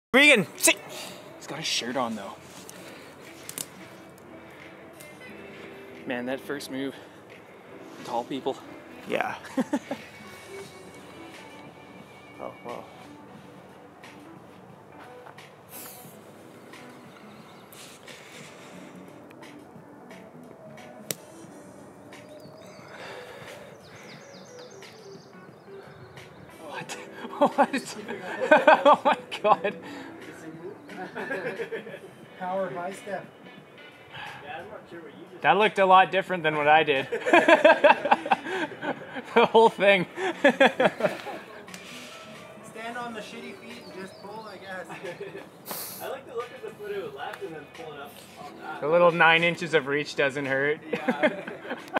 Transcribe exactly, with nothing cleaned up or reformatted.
Regan, sit! He's got a shirt on though. Man, that first move. Tall people. Yeah. Oh, wow. What? What? Oh my god. Power high step. That looked a lot different than what I did. The whole thing. Stand on the shitty feet and just pull, I guess. I like to look at the foot of it left and then pull it up on that. The little nine inches of reach doesn't hurt. Yeah.